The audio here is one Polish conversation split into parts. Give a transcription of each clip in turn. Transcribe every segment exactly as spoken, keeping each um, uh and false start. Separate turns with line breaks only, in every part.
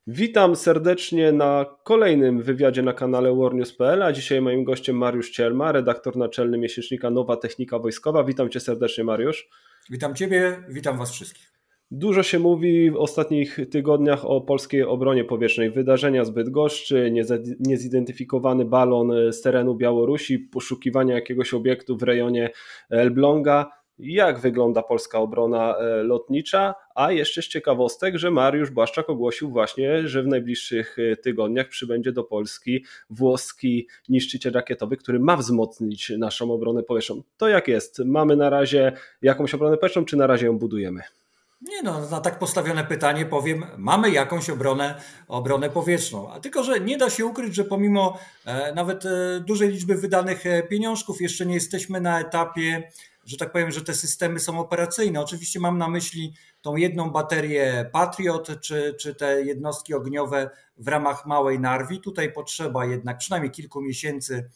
Witam serdecznie na kolejnym wywiadzie na kanale warnews kropka p l, a dzisiaj moim gościem Mariusz Cielma, redaktor naczelny miesięcznika Nowa Technika Wojskowa. Witam Cię serdecznie, Mariusz.
Witam Ciebie, witam Was wszystkich.
Dużo się mówi w ostatnich tygodniach o polskiej obronie powietrznej. Wydarzenia z Bydgoszczy, niezidentyfikowany balon z terenu Białorusi, poszukiwanie jakiegoś obiektu w rejonie Elbląga. Jak wygląda polska obrona lotnicza? A jeszcze z ciekawostek, że Mariusz Błaszczak ogłosił właśnie, że w najbliższych tygodniach przybędzie do Polski włoski niszczyciel rakietowy, który ma wzmocnić naszą obronę powietrzną. To jak jest? Mamy na razie jakąś obronę powietrzną, czy na razie ją budujemy?
Nie no, na tak postawione pytanie powiem, mamy jakąś obronę, obronę powietrzną, a tylko, że nie da się ukryć, że pomimo e, nawet e, dużej liczby wydanych e, pieniążków jeszcze nie jesteśmy na etapie, że tak powiem, że te systemy są operacyjne. Oczywiście mam na myśli tą jedną baterię Patriot, czy, czy te jednostki ogniowe w ramach małej Narwi. Tutaj potrzeba jednak przynajmniej kilku miesięcy,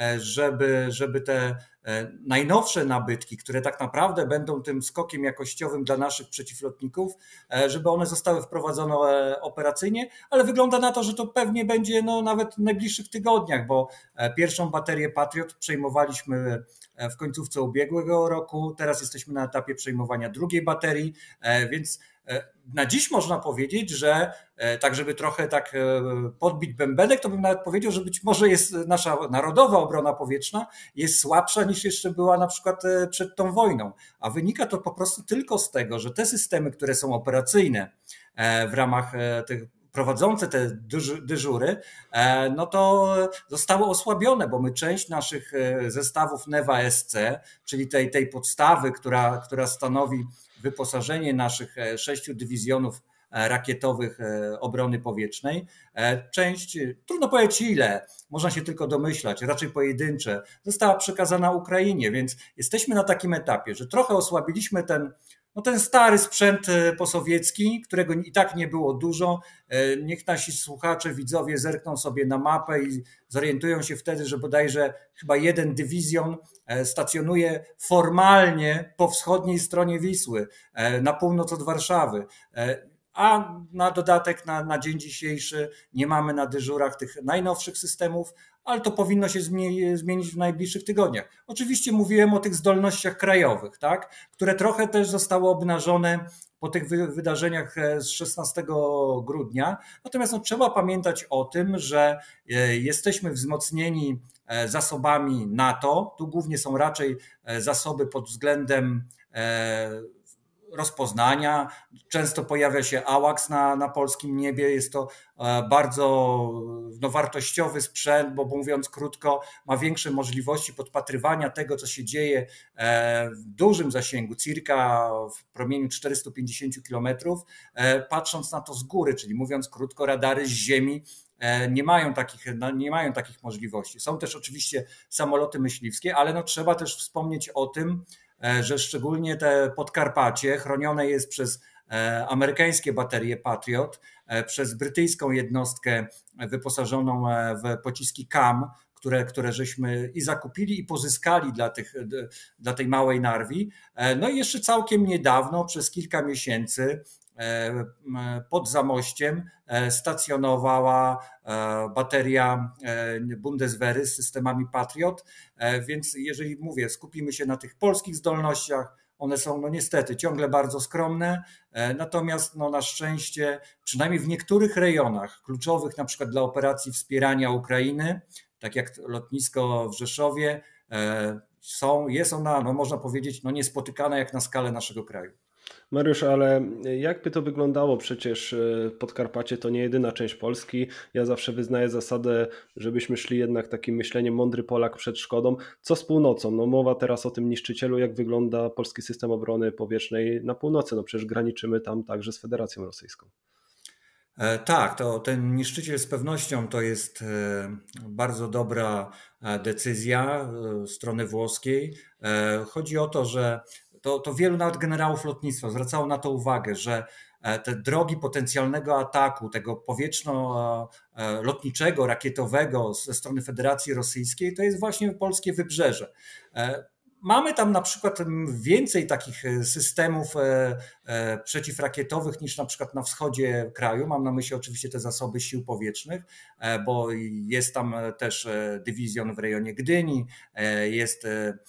żeby, żeby te najnowsze nabytki, które tak naprawdę będą tym skokiem jakościowym dla naszych przeciwlotników, żeby one zostały wprowadzone operacyjnie, ale wygląda na to, że to pewnie będzie no, nawet w najbliższych tygodniach, bo pierwszą baterię Patriot przejmowaliśmy w końcówce ubiegłego roku, teraz jesteśmy na etapie przejmowania drugiej baterii, więc na dziś można powiedzieć, że tak, żeby trochę tak podbić bębenek, to bym nawet powiedział, że być może jest nasza narodowa obrona powietrzna jest słabsza niż jeszcze była na przykład przed tą wojną. A wynika to po prostu tylko z tego, że te systemy, które są operacyjne w ramach tych prowadzące te dyżury, no to zostały osłabione, bo my część naszych zestawów NEWA S C, czyli tej, tej podstawy, która, która stanowi wyposażenie naszych sześciu dywizjonów rakietowych obrony powietrznej. Część, trudno powiedzieć ile, można się tylko domyślać, raczej pojedyncze, została przekazana Ukrainie, więc jesteśmy na takim etapie, że trochę osłabiliśmy ten No ten stary sprzęt posowiecki, którego i tak nie było dużo. Niech nasi słuchacze, widzowie zerkną sobie na mapę i zorientują się wtedy, że bodajże chyba jeden dywizjon stacjonuje formalnie po wschodniej stronie Wisły, na północ od Warszawy. A na dodatek na, na dzień dzisiejszy nie mamy na dyżurach tych najnowszych systemów, ale to powinno się zmienić w najbliższych tygodniach. Oczywiście mówiłem o tych zdolnościach krajowych, tak, które trochę też zostały obnażone po tych wydarzeniach z szesnastego grudnia. Natomiast no, trzeba pamiętać o tym, że jesteśmy wzmocnieni zasobami NATO. Tu głównie są raczej zasoby pod względem rozpoznania. Często pojawia się AWACS na, na polskim niebie. Jest to bardzo no, wartościowy sprzęt, bo mówiąc krótko, ma większe możliwości podpatrywania tego, co się dzieje w dużym zasięgu, circa w promieniu czterysta pięćdziesiąt kilometrów, patrząc na to z góry, czyli mówiąc krótko, radary z ziemi nie mają takich, nie mają takich możliwości. Są też oczywiście samoloty myśliwskie, ale no, trzeba też wspomnieć o tym, że szczególnie te Podkarpacie chronione jest przez amerykańskie baterie Patriot, przez brytyjską jednostkę wyposażoną w pociski C A M, które, które żeśmy i zakupili i pozyskali dla, tych, dla tej małej Narwi. No i jeszcze całkiem niedawno, przez kilka miesięcy, pod Zamościem stacjonowała bateria Bundeswehry z systemami Patriot, więc jeżeli mówię, skupimy się na tych polskich zdolnościach, one są no niestety ciągle bardzo skromne, natomiast no na szczęście przynajmniej w niektórych rejonach kluczowych, na przykład dla operacji wspierania Ukrainy, tak jak lotnisko w Rzeszowie, są, jest ona, no można powiedzieć, no niespotykana jak na skalę naszego kraju.
Mariusz, ale jakby to wyglądało? Przecież Podkarpacie to nie jedyna część Polski. Ja zawsze wyznaję zasadę, żebyśmy szli jednak takim myśleniem mądry Polak przed szkodą. Co z północą? No mowa teraz o tym niszczycielu, jak wygląda polski system obrony powietrznej na północy. No przecież graniczymy tam także z Federacją Rosyjską.
Tak, to ten niszczyciel z pewnością to jest bardzo dobra decyzja strony włoskiej. Chodzi o to, że To, to wielu nawet generałów lotnictwa zwracało na to uwagę, że te drogi potencjalnego ataku, tego powietrzno-lotniczego, rakietowego ze strony Federacji Rosyjskiej, to jest właśnie polskie wybrzeże. Mamy tam na przykład więcej takich systemów przeciwrakietowych niż na przykład na wschodzie kraju. Mam na myśli oczywiście te zasoby sił powietrznych, bo jest tam też dywizjon w rejonie Gdyni, jest,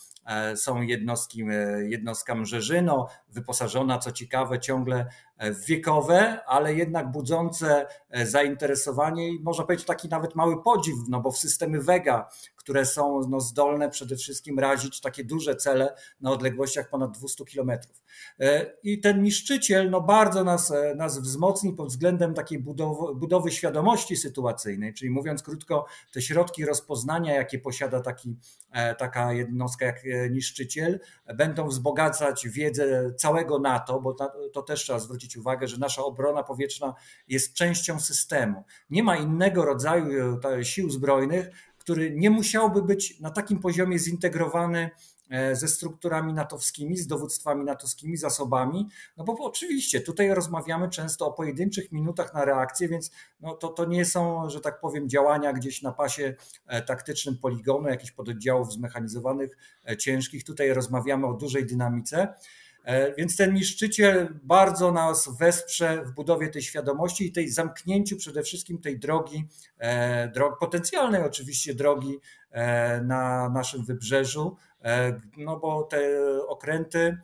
są jednostki, jednostka Mrzeżyno, wyposażona, co ciekawe, ciągle w wiekowe, ale jednak budzące zainteresowanie i można powiedzieć taki nawet mały podziw, no bo w systemy Vega, które są no, zdolne przede wszystkim razić takie duże cele na odległościach ponad dwieście kilometrów. I ten niszczyciel no, bardzo nas, nas wzmocni pod względem takiej budowy, budowy świadomości sytuacyjnej, czyli mówiąc krótko, te środki rozpoznania, jakie posiada taki, taka jednostka jak niszczyciel, będą wzbogacać wiedzę całego NATO, bo to też trzeba zwrócić uwagę, że nasza obrona powietrzna jest częścią systemu. Nie ma innego rodzaju sił zbrojnych, który nie musiałby być na takim poziomie zintegrowany ze strukturami natowskimi, z dowództwami natowskimi, zasobami, no bo oczywiście tutaj rozmawiamy często o pojedynczych minutach na reakcję, więc no to, to nie są, że tak powiem, działania gdzieś na pasie taktycznym poligonu, jakichś pododdziałów zmechanizowanych, ciężkich. Tutaj rozmawiamy o dużej dynamice. Więc ten niszczyciel bardzo nas wesprze w budowie tej świadomości i tej zamknięciu przede wszystkim tej drogi, drogi potencjalnej oczywiście drogi na naszym wybrzeżu, no bo te okręty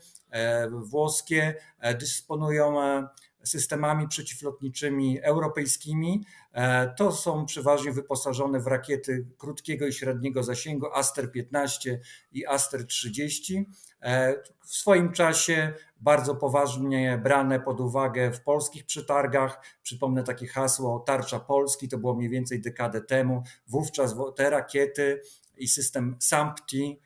włoskie dysponują systemami przeciwlotniczymi europejskimi. To są przeważnie wyposażone w rakiety krótkiego i średniego zasięgu Aster piętnaście i Aster trzydzieści. W swoim czasie bardzo poważnie brane pod uwagę w polskich przetargach. Przypomnę takie hasło Tarcza Polski, to było mniej więcej dekadę temu. Wówczas te rakiety i system SAMP-T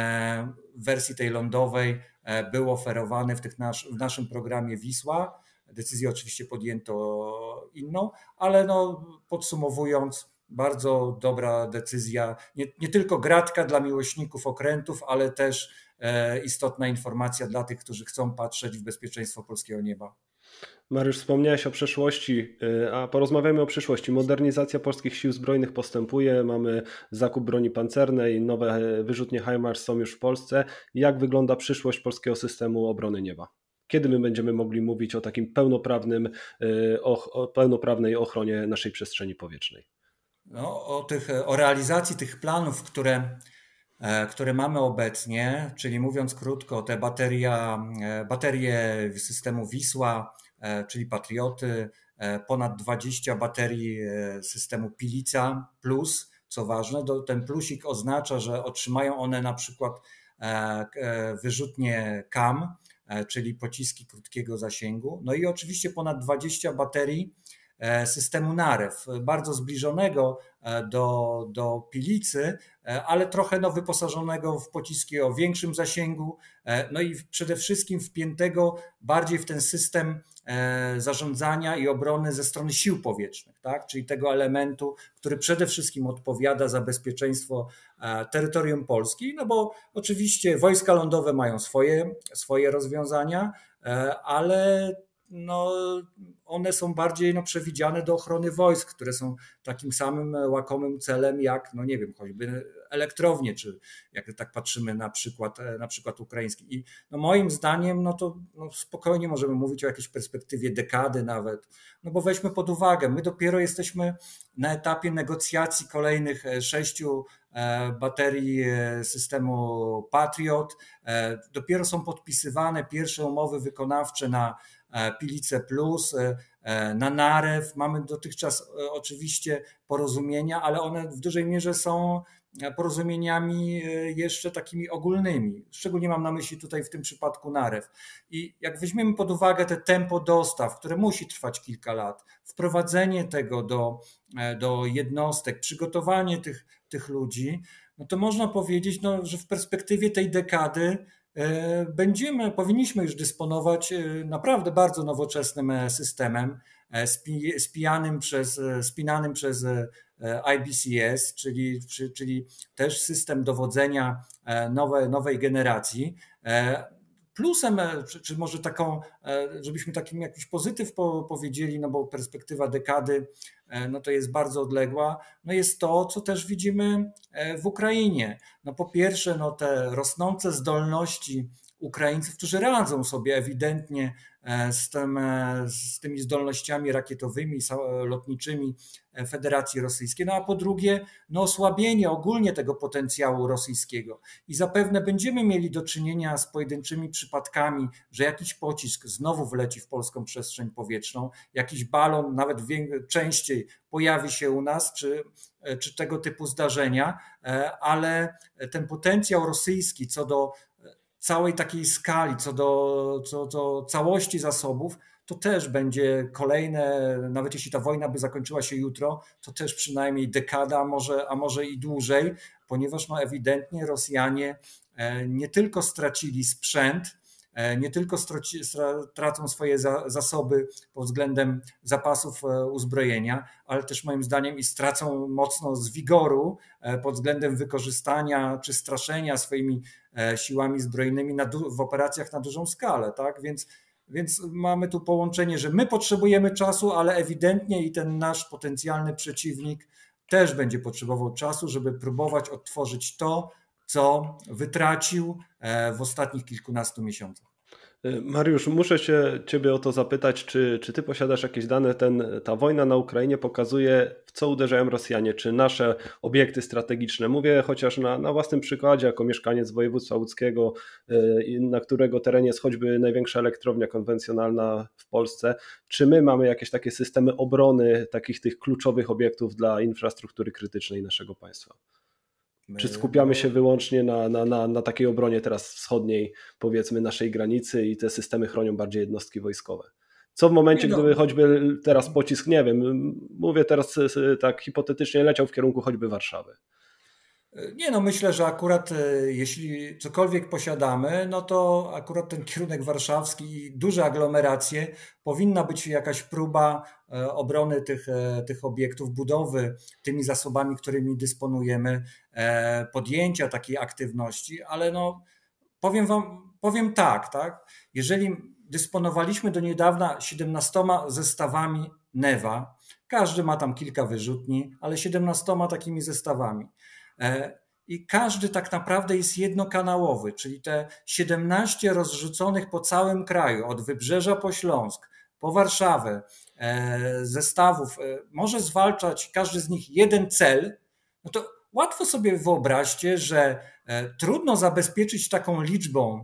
w wersji tej lądowej był oferowany w, tych nasz, w naszym programie Wisła. Decyzję oczywiście podjęto inną, ale no, podsumowując, bardzo dobra decyzja, nie, nie tylko gratka dla miłośników okrętów, ale też e, istotna informacja dla tych, którzy chcą patrzeć w bezpieczeństwo polskiego nieba.
Mariusz, wspomniałeś o przeszłości, a porozmawiamy o przyszłości. Modernizacja polskich sił zbrojnych postępuje, mamy zakup broni pancernej, nowe wyrzutnie HIMARS są już w Polsce. Jak wygląda przyszłość polskiego systemu obrony nieba? Kiedy my będziemy mogli mówić o takim pełnoprawnym, o, o pełnoprawnej ochronie naszej przestrzeni powietrznej?
No, o, tych, o realizacji tych planów, które, które mamy obecnie, czyli mówiąc krótko, te bateria, baterie systemu Wisła, czyli Patrioty, ponad dwadzieścia baterii systemu Pilica plus, co ważne, ten plusik oznacza, że otrzymają one na przykład wyrzutnie K A M, czyli pociski krótkiego zasięgu. No i oczywiście ponad dwadzieścia baterii systemu Narew, bardzo zbliżonego do, do Pilicy, ale trochę no, wyposażonego w pociski o większym zasięgu, no i przede wszystkim wpiętego bardziej w ten system zarządzania i obrony ze strony sił powietrznych, tak? Czyli tego elementu, który przede wszystkim odpowiada za bezpieczeństwo terytorium Polski, no bo oczywiście wojska lądowe mają swoje, swoje rozwiązania, ale no, one są bardziej no, przewidziane do ochrony wojsk, które są takim samym łakomym celem jak, no nie wiem, choćby elektrownie, czy jak tak patrzymy na przykład, na przykład ukraiński. I no moim zdaniem no to no spokojnie możemy mówić o jakiejś perspektywie dekady nawet, no bo weźmy pod uwagę, my dopiero jesteśmy na etapie negocjacji kolejnych sześciu baterii systemu Patriot, dopiero są podpisywane pierwsze umowy wykonawcze na Pilice Plus, na Narew. Mamy dotychczas oczywiście porozumienia, ale one w dużej mierze są porozumieniami jeszcze takimi ogólnymi. Szczególnie mam na myśli tutaj w tym przypadku Narew. I jak weźmiemy pod uwagę te tempo dostaw, które musi trwać kilka lat, wprowadzenie tego do, do jednostek, przygotowanie tych, tych ludzi, no to można powiedzieć, no, że w perspektywie tej dekady będziemy, powinniśmy już dysponować naprawdę bardzo nowoczesnym systemem spijanym przez, spinanym przez I B C S, czyli, czyli też system dowodzenia nowe, nowej generacji, Plusem, czy, czy może taką, żebyśmy takim jakiś pozytyw powiedzieli, no bo perspektywa dekady no to jest bardzo odległa, no jest to, co też widzimy w Ukrainie. No po pierwsze, no te rosnące zdolności Ukraińców, którzy radzą sobie ewidentnie z, tym, z tymi zdolnościami rakietowymi, lotniczymi Federacji Rosyjskiej, no a po drugie no osłabienie ogólnie tego potencjału rosyjskiego i zapewne będziemy mieli do czynienia z pojedynczymi przypadkami, że jakiś pocisk znowu wleci w polską przestrzeń powietrzną, jakiś balon nawet częściej pojawi się u nas, czy, czy tego typu zdarzenia, ale ten potencjał rosyjski co do całej takiej skali, co do, co do całości zasobów, to też będzie kolejne, nawet jeśli ta wojna by zakończyła się jutro, to też przynajmniej dekada, a może, a może i dłużej, ponieważ no ewidentnie Rosjanie nie tylko stracili sprzęt, nie tylko tracą swoje zasoby pod względem zapasów uzbrojenia, ale też moim zdaniem i stracą mocno z wigoru pod względem wykorzystania czy straszenia swoimi siłami zbrojnymi w operacjach na dużą skalę. Tak? Więc, więc mamy tu połączenie, że my potrzebujemy czasu, ale ewidentnie i ten nasz potencjalny przeciwnik też będzie potrzebował czasu, żeby próbować odtworzyć to, co wytracił w ostatnich kilkunastu miesiącach.
Mariusz, muszę się Ciebie o to zapytać, czy, czy Ty posiadasz jakieś dane? Ten, ta wojna na Ukrainie pokazuje, w co uderzają Rosjanie, czy nasze obiekty strategiczne. Mówię chociaż na, na własnym przykładzie, jako mieszkaniec województwa łódzkiego, na którego terenie jest choćby największa elektrownia konwencjonalna w Polsce. Czy my mamy jakieś takie systemy obrony takich tych kluczowych obiektów dla infrastruktury krytycznej naszego państwa? Czy skupiamy się wyłącznie na, na, na, na takiej obronie teraz wschodniej, powiedzmy, naszej granicy i te systemy chronią bardziej jednostki wojskowe? Co w momencie, nie gdyby no. choćby teraz pocisk, nie wiem, mówię teraz tak hipotetycznie, leciał w kierunku choćby Warszawy?
Nie no, myślę, że akurat jeśli cokolwiek posiadamy, no to akurat ten kierunek warszawski i duże aglomeracje powinna być jakaś próba obrony tych, tych obiektów, budowy tymi zasobami, którymi dysponujemy, podjęcia takiej aktywności, ale no powiem wam, powiem tak, tak, jeżeli dysponowaliśmy do niedawna siedemnastoma zestawami Newa, każdy ma tam kilka wyrzutni, ale siedemnastoma takimi zestawami. I każdy tak naprawdę jest jednokanałowy, czyli te siedemnaście rozrzuconych po całym kraju, od Wybrzeża po Śląsk, po Warszawę, zestawów, może zwalczać każdy z nich jeden cel, no to łatwo sobie wyobraźcie, że trudno zabezpieczyć taką liczbą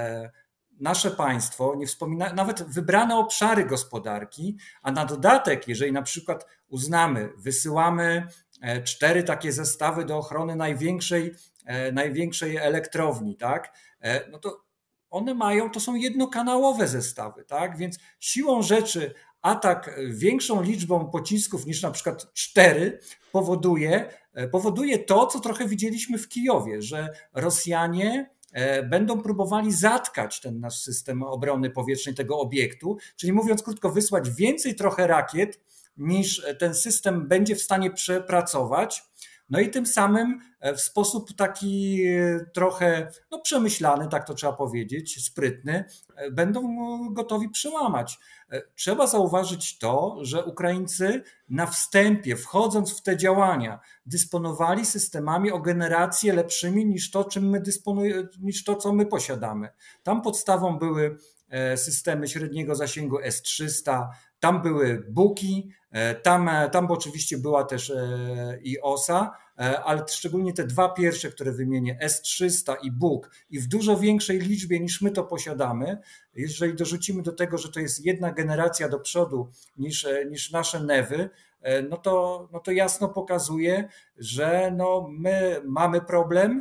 nasze państwo, nie wspomina, nawet wybrane obszary gospodarki, a na dodatek, jeżeli na przykład uznamy, wysyłamy cztery takie zestawy do ochrony największej, największej elektrowni, tak? No to one mają, to są jednokanałowe zestawy, tak? Więc siłą rzeczy atak większą liczbą pocisków niż na przykład cztery powoduje, powoduje to, co trochę widzieliśmy w Kijowie, że Rosjanie będą próbowali zatkać ten nasz system obrony powietrznej tego obiektu, czyli mówiąc krótko, wysłać więcej trochę rakiet, niż ten system będzie w stanie przepracować. No i tym samym w sposób taki trochę no przemyślany, tak to trzeba powiedzieć, sprytny, będą gotowi przełamać. Trzeba zauważyć to, że Ukraińcy na wstępie, wchodząc w te działania, dysponowali systemami o generację lepszymi niż to, czym my dysponujemy, niż to, co my posiadamy. Tam podstawą były systemy średniego zasięgu S trzysta, tam były Buki, tam, tam oczywiście była też i OSA, ale szczególnie te dwa pierwsze, które wymienię, S trzysta i Buk, i w dużo większej liczbie niż my to posiadamy, jeżeli dorzucimy do tego, że to jest jedna generacja do przodu niż, niż nasze Newy, no to, no to jasno pokazuje, że no my mamy problem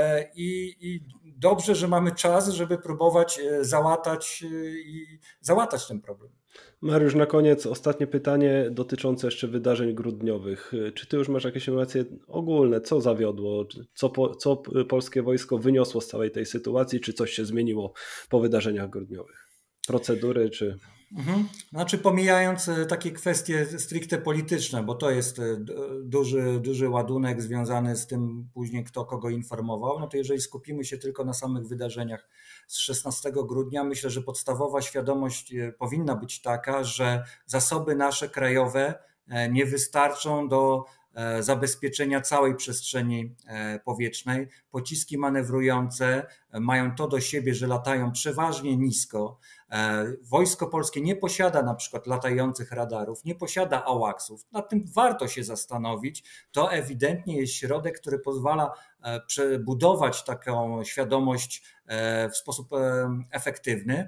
i, i dobrze, że mamy czas, żeby próbować załatać i załatać ten problem.
Mariusz, na koniec ostatnie pytanie dotyczące jeszcze wydarzeń grudniowych. Czy ty już masz jakieś informacje ogólne, co zawiodło, co, po, co polskie wojsko wyniosło z całej tej sytuacji, czy coś się zmieniło po wydarzeniach grudniowych? Procedury czy...
Mhm. Znaczy pomijając takie kwestie stricte polityczne, bo to jest duży, duży ładunek związany z tym później kto kogo informował, no to jeżeli skupimy się tylko na samych wydarzeniach z szesnastego grudnia, myślę, że podstawowa świadomość powinna być taka, że zasoby nasze krajowe nie wystarczą do zabezpieczenia całej przestrzeni powietrznej. Pociski manewrujące mają to do siebie, że latają przeważnie nisko. Wojsko Polskie nie posiada na przykład latających radarów, nie posiada awaksów. Nad tym warto się zastanowić. To ewidentnie jest środek, który pozwala budować taką świadomość w sposób efektywny.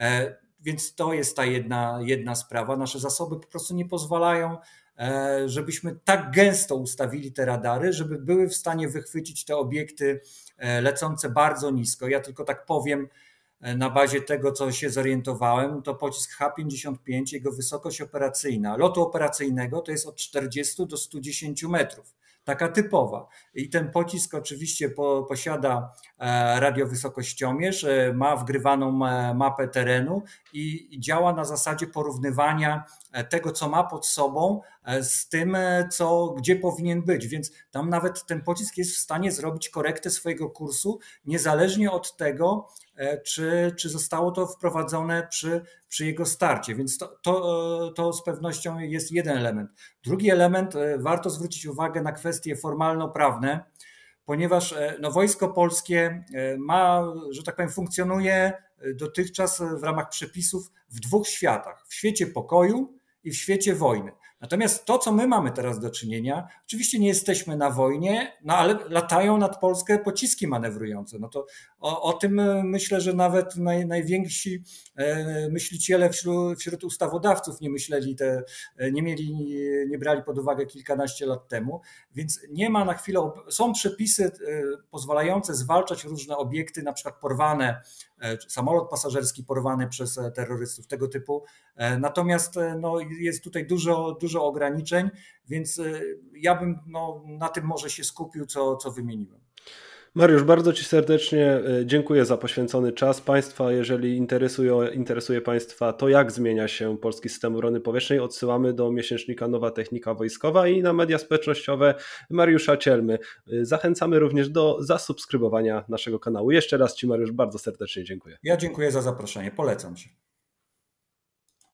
Więc to jest ta jedna, jedna sprawa. Nasze zasoby po prostu nie pozwalają, żebyśmy tak gęsto ustawili te radary, żeby były w stanie wychwycić te obiekty lecące bardzo nisko. Ja tylko tak powiem, na bazie tego, co się zorientowałem, to pocisk H pięćdziesiąt pięć, jego wysokość operacyjna, lotu operacyjnego to jest od czterdziestu do stu dziesięciu metrów. Taka typowa. I ten pocisk oczywiście po, posiada radiowysokościomierz, ma wgrywaną mapę terenu i, i działa na zasadzie porównywania tego, co ma pod sobą z tym, co, gdzie powinien być. Więc tam nawet ten pocisk jest w stanie zrobić korektę swojego kursu, niezależnie od tego, czy, czy zostało to wprowadzone przy, przy jego starcie. Więc to, to, to z pewnością jest jeden element. Drugi element, warto zwrócić uwagę na kwestie formalno-prawne, ponieważ no, Wojsko Polskie ma, że tak powiem, funkcjonuje dotychczas w ramach przepisów w dwóch światach. W świecie pokoju i w świecie wojny. Natomiast to, co my mamy teraz do czynienia, oczywiście nie jesteśmy na wojnie, no ale latają nad Polskę pociski manewrujące. No to o, o tym myślę, że nawet naj, najwięksi myśliciele wśród, wśród ustawodawców nie myśleli, te, nie mieli, nie brali pod uwagę kilkanaście lat temu, więc nie ma na chwilę, są przepisy pozwalające zwalczać różne obiekty, na przykład porwane, samolot pasażerski porwany przez terrorystów, tego typu. Natomiast no, jest tutaj dużo, dużo ograniczeń, więc ja bym no, na tym może się skupił, co, co wymieniłem.
Mariusz, bardzo Ci serdecznie dziękuję za poświęcony czas. Państwa, jeżeli interesuje, interesuje Państwa to, jak zmienia się polski system obrony powietrznej, odsyłamy do miesięcznika Nowa Technika Wojskowa i na media społecznościowe Mariusza Cielmy. Zachęcamy również do zasubskrybowania naszego kanału. Jeszcze raz Ci, Mariusz, bardzo serdecznie dziękuję.
Ja dziękuję za zaproszenie, polecam się.